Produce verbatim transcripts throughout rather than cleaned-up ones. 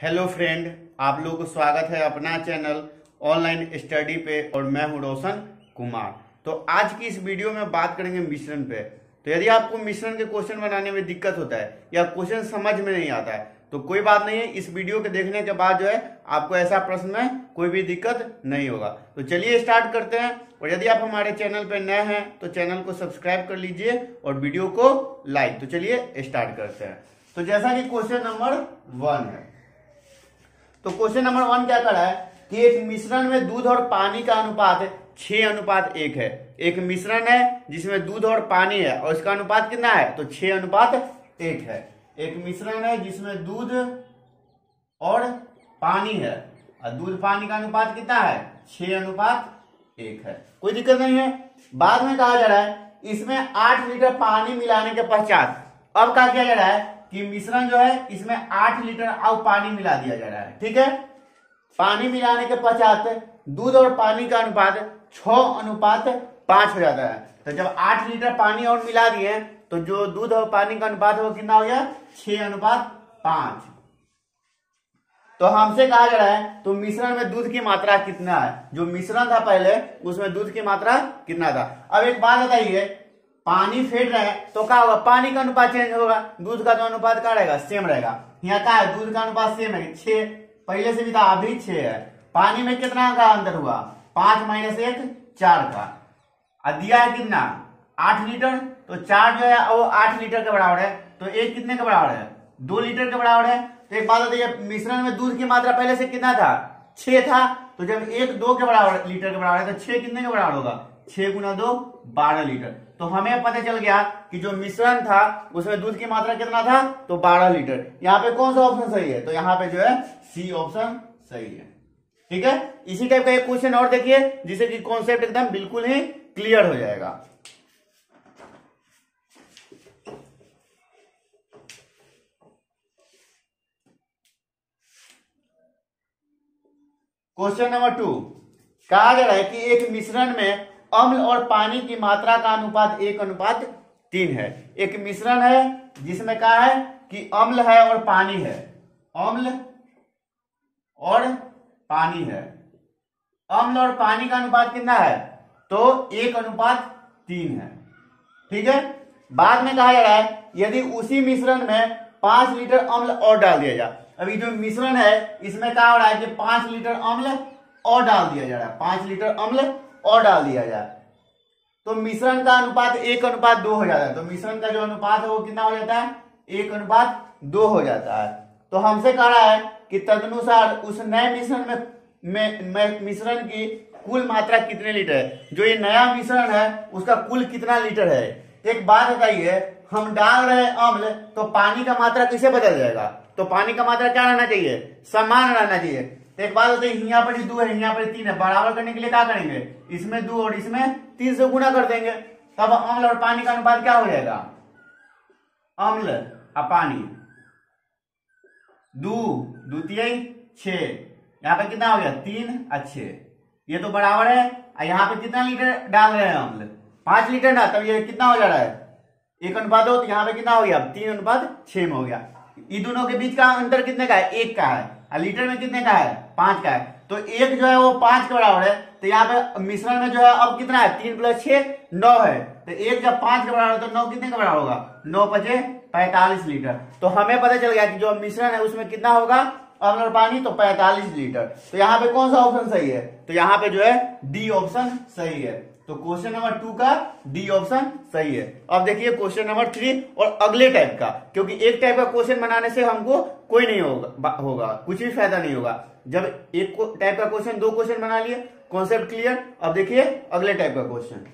Hello friend, आप लोगों को स्वागत है अपना चैनल ऑनलाइन स्टडी पे और मैं हूं रोशन कुमार। तो आज की इस वीडियो में बात करेंगे मिश्रण पे। तो यदि आपको मिश्रण के क्वेश्चन बनाने में दिक्कत होता है या क्वेश्चन समझ में नहीं आता है तो कोई बात नहीं है, इस वीडियो के देखने के बाद जो है आपको ऐसा प्रश्न में कोई भी दिक्कत नहीं होगा। तो चलिए स्टार्ट करते हैं। और यदि आप हमारे चैनल पर नए हैं तो चैनल को सब्सक्राइब कर लीजिए और वीडियो को लाइक। तो चलिए स्टार्ट करते हैं। तो जैसा कि क्वेश्चन नंबर वन है, तो क्वेश्चन नंबर वन क्या कर रहा है कि एक मिश्रण में दूध और पानी का अनुपात छह अनुपात एक है। एक मिश्रण है जिसमें दूध और पानी है और इसका अनुपात कितना है, तो छह अनुपात एक है। एक मिश्रण है जिसमें दूध और पानी है और दूध पानी का अनुपात कितना है, छह अनुपात एक है। कोई दिक्कत नहीं है। बाद में कहा जा रहा है इसमें आठ लीटर पानी मिलाने के पश्चात अब क्या किया जा रहा है कि मिश्रण जो है इसमें आठ लीटर अब पानी मिला दिया जा रहा है। ठीक है, पानी मिलाने के पश्चात दूध और पानी का अनुपात छह अनुपात पांच हो जाता है। तो जब आठ लीटर पानी और मिला दिए तो जो दूध और पानी का अनुपात है वो कितना हो गया, छह अनुपात पांच। तो हमसे कहा जा रहा है तो मिश्रण में दूध की मात्रा कितना है। जो मिश्रण था पहले उसमें दूध की मात्रा कितना था। अब एक बात बताइए, पानी फेंट रहे हैं तो क्या होगा, पानी का अनुपात चेंज होगा, दूध का तो अनुपात क्या रहेगा, सेम रहेगा। यहाँ क्या है, दूध का अनुपात सेम है, छह पहले से भी था अभी छह है। पानी में कितना का अंतर हुआ, पांच माइनस एक चार का। और दिया है कितना, आठ लीटर। तो चार जो है वो आठ लीटर के बराबर है, तो एक कितने के बराबर है, दो लीटर के बराबर है। तो एक बात बताइए, मिश्रण में दूध की मात्रा पहले से कितना था, छह था। तो जब एक दो के बराबर लीटर के बराबर है तो छह कितने के बराबर होगा, छह गुना दो बारह लीटर। तो हमें पता चल गया कि जो मिश्रण था उसमें दूध की मात्रा कितना था, तो बारह लीटर। यहाँ पे कौन सा ऑप्शन सही है, तो यहाँ पे जो है सी ऑप्शन सही है। ठीक है, इसी टाइप का एक क्वेश्चन और देखिए जिससे कि कॉन्सेप्ट एकदम बिल्कुल ही क्लियर हो जाएगा। क्वेश्चन नंबर टू, कहा जा रहा है कि एक मिश्रण में अम्ल और पानी की मात्रा का अनुपात एक अनुपात तीन है। एक मिश्रण है जिसमें कहा है कि अम्ल है और पानी है, अम्ल और पानी है। अम्ल और पानी का अनुपात कितना है, तो एक अनुपात तीन है। ठीक है, बाद में कहा जा रहा है यदि उसी मिश्रण में पांच लीटर अम्ल और डाल दिया जाए। अभी जो मिश्रण है इसमें क्या हो रहा है कि पांच लीटर अम्ल और डाल दिया जा रहा है, पांच लीटर अम्ल और डाल दिया जाए तो मिश्रण का अनुपात एक अनुपात दो हो जाता है। तो मिश्रण का जो अनुपात है वो कितना हो जाता है, एक अनुपात दो हो जाता है। तो हमसे कह रहा है कि तदनुसार उस नए मिश्रण में, में, में मिश्रण की कुल मात्रा कितने लीटर है। जो ये नया मिश्रण है उसका कुल कितना लीटर है। एक बात बताइए, हम डाल रहे हैं अम्ल तो पानी का मात्रा किसे बदल जाएगा, तो पानी का मात्रा क्या रहना चाहिए, समान रहना चाहिए। एक बात होती है, यहाँ पर दो है यहाँ पर तीन है, बराबर करने के लिए क्या करेंगे, इसमें दो और इसमें तीन से गुना कर देंगे, तब अम्ल और पानी का अनुपात क्या हो जाएगा, अम्ल और पानी दो द्वितीय छह। यहाँ पे कितना हो गया, तीन और छह, ये तो बराबर है। और यहाँ पे कितना लीटर डाल रहे हैं अम्ल, पांच लीटर ना, तब ये कितना हो जा रहा है, एक अनुपात दो। तो यहाँ पे कितना हो गया, तीन अनुपात छह में हो गया। इन दोनों के बीच का अंतर कितने का है, एक का है। लीटर में कितने का है, पांच का है। तो एक जो है वो पांच के बराबर है। तो यहाँ पे मिश्रण में जो है अब कितना है, तीन प्लस छह नौ है। तो एक जब पांच के बराबर है तो नौ कितने के बराबर होगा, नौ पचे पैंतालीस लीटर। तो हमें पता चल गया कि जो मिश्रण है उसमें कितना होगा अम्ल और पानी, तो पैंतालीस लीटर। तो यहाँ पे कौन सा ऑप्शन सही है, तो यहाँ पे जो है डी ऑप्शन सही है। तो क्वेश्चन नंबर टू का डी ऑप्शन सही है। अब देखिए क्वेश्चन नंबर थ्री और अगले टाइप का, क्योंकि एक टाइप का क्वेश्चन बनाने से हमको कोई नहीं होगा होगा कुछ भी फायदा नहीं होगा। जब एक टाइप का क्वेश्चन दो क्वेश्चन बना लिए, कॉन्सेप्ट क्लियर। अब देखिए अगले टाइप का क्वेश्चन।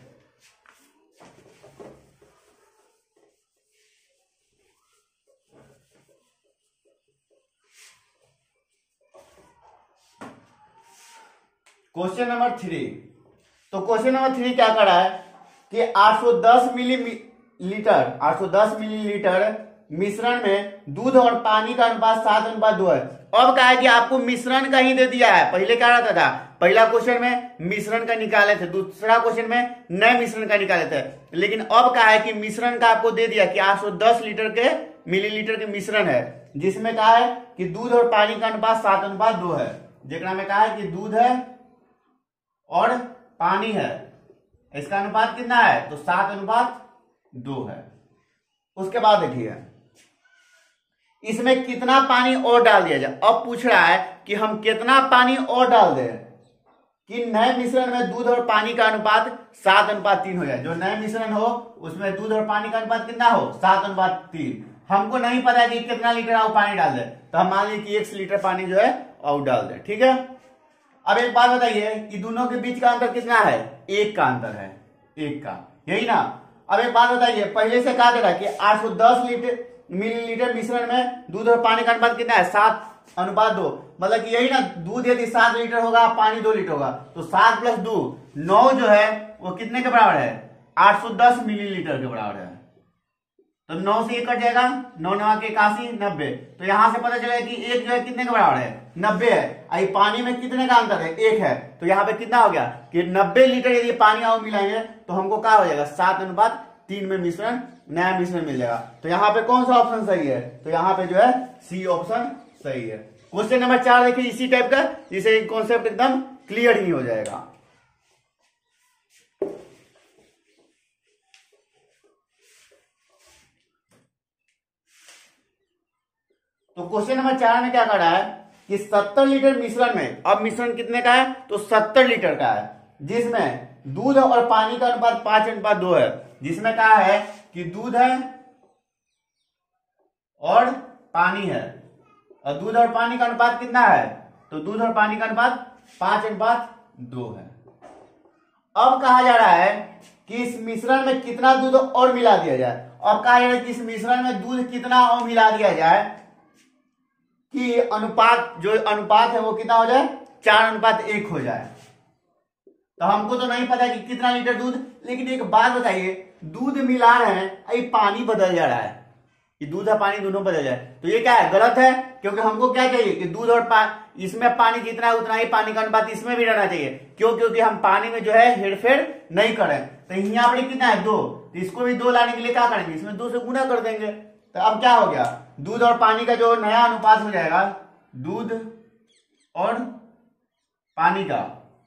क्वेश्चन नंबर थ्री, तो क्वेश्चन नंबर थ्री क्या कर रहा है कि आठ सौ दस मिलीलीटर आठ सौ दस मिलीलीटर मिश्रण में दूध और पानी का अनुपात सात अनुपात दो है। अब क्या है कि आपको मिश्रण का ही दे दिया है। पहले क्या रहता था, पहला क्वेश्चन में मिश्रण का निकाले थे, दूसरा क्वेश्चन में नए मिश्रण का निकाले थे। लेकिन अब क्या है कि मिश्रण का आपको दे दिया कि आठ सौ दस लीटर के मिलीलीटर के मिश्रण है जिसमें कहा है कि दूध और पानी का अनुपात सात अनुपात दो है, जेकरा में कहा है कि दूध है और पानी है, इसका अनुपात कितना है तो सात अनुपात दो है। उसके बाद देखिए इसमें कितना पानी और डाल दिया जाए। अब पूछ रहा है कि हम कितना पानी और डाल दें कि नए मिश्रण में दूध और पानी का अनुपात सात अनुपात तीन हो जाए। जो नए मिश्रण हो उसमें दूध और पानी का अनुपात कितना हो सात अनुपात तीन। हमको नहीं पता कि कितना लीटर और पानी डाल दे, तो हम मान लीजिए कि एक लीटर पानी जो है और डाल दे, ठीक है। अब एक बात बताइए कि दोनों के बीच का अंतर कितना है, एक का अंतर है, एक का, यही ना। अब एक बात बताइए, पहले से कहा था कि आठ सौ दस लीटर मिलीलीटर मिश्रण में दूध और पानी का अनुपात कितना है सात अनुपात दो, मतलब कि यही ना, दूध यदि सात लीटर होगा पानी दो लीटर होगा तो सात प्लस दो नौ जो है वो कितने के बराबर है, आठ सौ दस मिलीलीटर के बराबर है। तो नौ से एक कट जाएगा, नौ नवा के इक्यासी, नब्बे। तो यहां से पता चलेगा कि एक जो है कितने के बराबर है, नब्बे है। आई पानी में कितने का अंतर है, एक है। तो यहाँ पे कितना हो गया कि नब्बे लीटर यदि पानी और मिलाएंगे तो हमको क्या हो जाएगा, सात अनुपात तीन में मिश्रण, नया मिश्रण मिल जाएगा। तो यहाँ पे कौन सा ऑप्शन सही है, तो यहाँ पे जो है सी ऑप्शन सही है। क्वेश्चन नंबर चार देखिए इसी टाइप का, जिसे कॉन्सेप्ट एकदम क्लियर ही हो जाएगा। तो क्वेश्चन नंबर चार में क्या कर रहा है कि सत्तर लीटर मिश्रण में, अब मिश्रण कितने का है तो सत्तर लीटर का है, जिसमें दूध और पानी का अनुपात पांच अनुपात दो है, जिसमें कहा है कि दूध है और पानी है, और दूध और पानी का अनुपात कितना है तो दूध और पानी का अनुपात पांच अनुपात दो है। अब कहा जा रहा है कि इस मिश्रण में कितना दूध और मिला दिया जाए। अब कहा जा रहा है कि इस मिश्रण में दूध कितना और मिला दिया जाए कि अनुपात, जो अनुपात है वो कितना हो जाए, चार अनुपात एक हो जाए। तो हमको तो नहीं पता कि कितना लीटर दूध, लेकिन एक बात बताइए, दूध मिला रहे हैं, ये पानी बदल जा रहा है, ये दूध और पानी दोनों बदल जाए, तो ये क्या है, गलत है। क्योंकि हमको क्या चाहिए कि दूध और पानी, इसमें पानी जितना है उतना ही पानी का अनुपात इसमें भी रहना चाहिए। क्यों, क्योंकि हम पानी में जो है हेरफेर नहीं करें। तो यहाँ पर कितना है, दो, तो इसको भी दो लाने के लिए क्या करेंगे, इसमें दो से गुना कर देंगे। तो अब क्या हो गया, दूध और पानी का जो नया अनुपात हो जाएगा, दूध और पानी का,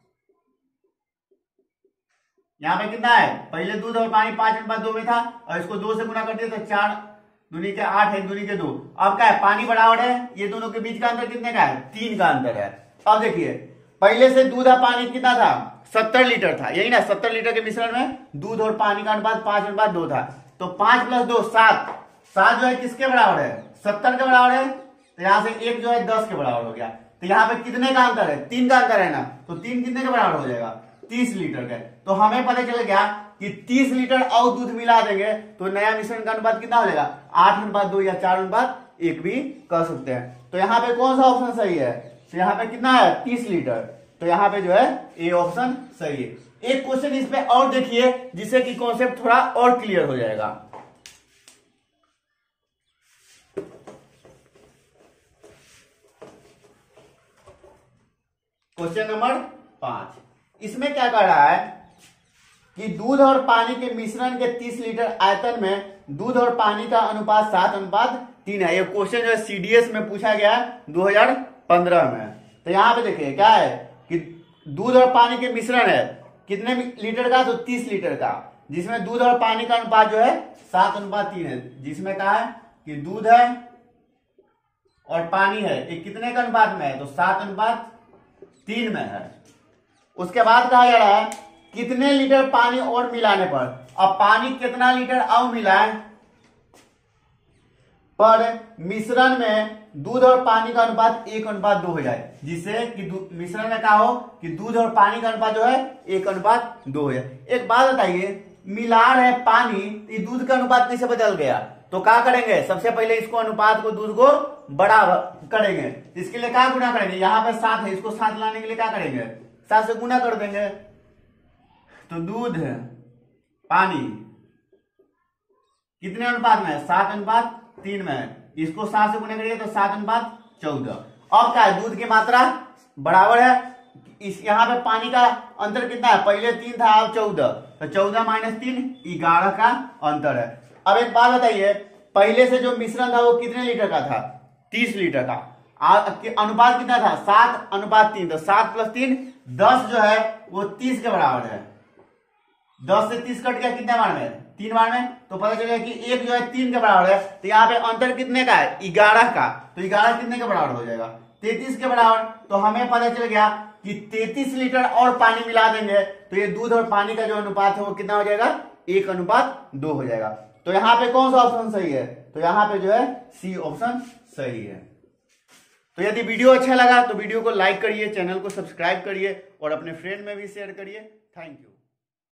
यहां पे कितना है, पहले दूध और पानी पांच अनुपात दो में था और इसको दो से गुना कर दिया तो चार दूनी के आठ, एक दूनी के दो। अब क्या है, पानी बराबर है, ये दोनों के बीच का अंतर कितने का है, तीन का अंतर है। अब देखिए पहले से दूध और पानी कितना था, सत्तर लीटर था, यही ना, सत्तर लीटर के मिश्रण में दूध और पानी का अनुपात पांच अनुपात दो था। तो पांच प्लस दो सात, सात जो है किसके बराबर है, सत्तर के बराबर है। तो यहां से एक जो है दस के बराबर हो गया। तो यहाँ पे कितने का अंतर है, तीन का अंतर है ना, तो तीन कितने के बराबर हो जाएगा, तीस लीटर का। तो हमें पता चल गया कि तीस लीटर और दूध मिला देंगे तो नया मिश्रण का अनुपात कितना हो जाएगा, आठ अनुपात दो या चार अनुपात एक भी कर सकते हैं। तो यहाँ पे कौन सा ऑप्शन सही है, तो यहाँ पे कितना है, तीस लीटर। तो यहाँ पे जो है ए ऑप्शन सही है। एक क्वेश्चन इस पे और देखिए जिससे कि कॉन्सेप्ट थोड़ा और क्लियर हो जाएगा। क्वेश्चन नंबर पांच, इसमें क्या कर रहा है कि दूध और पानी के मिश्रण के तीस लीटर आयतन में दूध और पानी का अनुपात सात अनुपात तीन है। ये क्वेश्चन जो है सीडीएस में पूछा गया दो हज़ार पंद्रह में। तो यहाँ पे देखिए क्या है कि दूध और पानी के मिश्रण है कितने लीटर का, तो तीस लीटर का, जिसमें दूध और पानी का अनुपात जो है सात अनुपात तीन है, जिसमें कहा है कि दूध है और पानी है, ये कितने का अनुपात में है, तो सात अनुपात तीन में है। उसके बाद कहा जा रहा है कितने लीटर पानी और मिलाने पर, अब पानी कितना लीटर और मिलाएं पर मिश्रण में दूध और पानी का अनुपात एक अनुपात दो हो जाए, जिससे कि मिश्रण में क्या हो कि दूध और पानी का अनुपात जो है एक अनुपात दो हो जाए। एक बात बताइए, मिला रहे पानी, ये दूध का अनुपात कैसे बदल गया, तो क्या करेंगे, सबसे पहले इसको अनुपात को दूध को बड़ा करेंगे। इसके लिए क्या गुना करेंगे, यहाँ पे सात है, इसको सात लाने के लिए क्या करेंगे, सात से गुना कर देंगे। तो दूध पानी कितने अनुपात में है, सात अनुपात तीन में है, इसको सात से गुना करिए तो सात अनुपात चौदह। अब क्या है, दूध की मात्रा बराबर है, इस यहाँ पे पानी का अंतर कितना है, पहले तीन था अब चौदह, तो चौदह माइनस तीन ग्यारह का अंतर है। अब एक बात बताइए पहले से जो मिश्रण था वो कितने लीटर का था, तीस लीटर का। अनुपात कितना था, सात अनुपात तीन, तो सात प्लस तीन दस जो है वो तीस के बराबर है। दस से तीस कट गया कितने बार में, तीन बार में, तो पता चलेगा कि एक जो है तीन के बराबर है। तो यहाँ पे अंतर कितने का है, ग्यारह का, तो ग्यारह कितने के बराबर हो जाएगा, तैतीस के बराबर। तो हमें पता चल गया कि तैतीस लीटर और पानी मिला देंगे तो ये दूध और पानी का जो अनुपात है वो कितना हो जाएगा, एक अनुपात दो हो जाएगा। तो यहाँ पे कौन सा ऑप्शन सही है, तो यहाँ पे जो है सी ऑप्शन सही है। तो यदि वीडियो अच्छा लगा तो वीडियो को लाइक करिए, चैनल को सब्सक्राइब करिए और अपने फ्रेंड में भी शेयर करिए। Thank you.